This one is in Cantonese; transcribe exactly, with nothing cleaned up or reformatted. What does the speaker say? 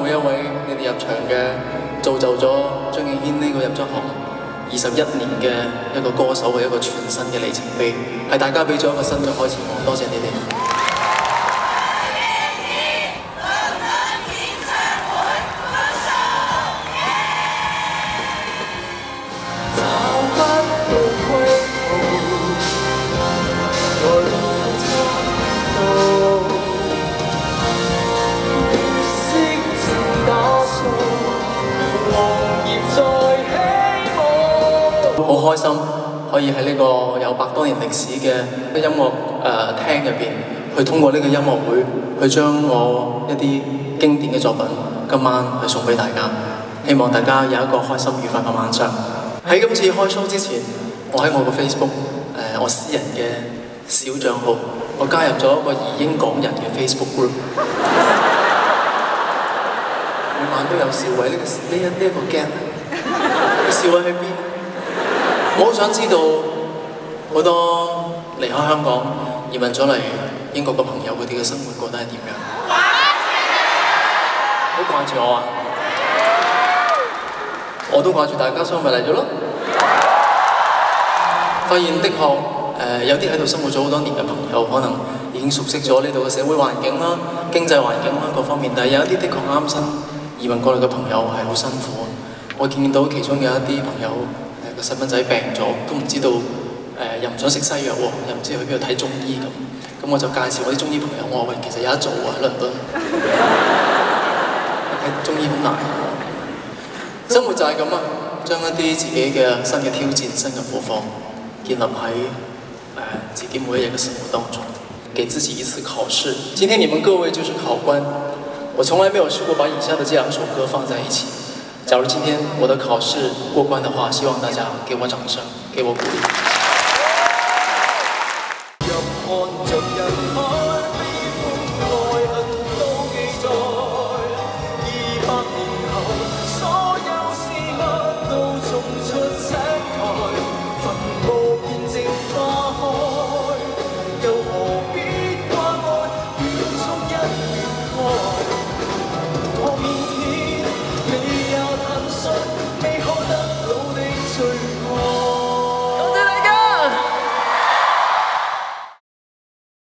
每一位你哋入場嘅，造就咗張敬軒呢個入咗行二十一年嘅一個歌手嘅一個全新嘅里程碑，係大家俾咗一個新嘅開始我，多謝你哋。好開心可以喺呢個有百多年歷史嘅音樂誒廳入邊，去通過呢個音樂會，去將我一啲經典嘅作品今晚去送俾大家。希望大家有一個開心愉快嘅晚上。喺今次開 show 之前，我喺我個 Facebook 誒、呃、我私人嘅小帳號，我加入咗一個移英港人嘅 Facebook group。每晚都有笑位呢、這個呢一呢一個 gap， 笑位喺邊？我好想知道好多離開香港移民咗嚟英國嘅朋友，佢哋嘅生活過得係點樣？好掛住我啊！我都掛住大家，所以咪嚟咗咯。發現的確誒、呃、有啲喺度生活咗好多年嘅朋友，可能已經熟悉咗呢度嘅社會環境啦、經濟環境啦各方面，但係有一啲的確啱新移民過嚟嘅朋友係好辛苦。我見到其中有一啲朋友。個細蚊仔病咗，都唔知道誒、呃，又唔想食西藥喎，又唔知去邊度睇中醫咁。咁我就介紹我啲中醫朋友，我話喂，其實有得做喎喺倫敦，睇中醫好難。生活就係咁啊，將一啲自己嘅新嘅挑戰、新嘅苦況建立喺誒、呃、自己每一日嘅生活當中，給自己一次考試。今天你們各位就是考官，我從來沒有試過把以下的這兩首歌放在一起。假如今天我的考試過關的話，希望大家給我掌聲，給我鼓勵。